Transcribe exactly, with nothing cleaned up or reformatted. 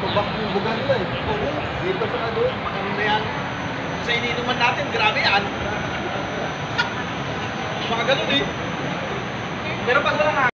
Tubak yung buga nila eh. Oo. Dito sa ano, Ano na yan? Sa ininuman natin, grabe yan. Mga ganun eh. Pero pag wala na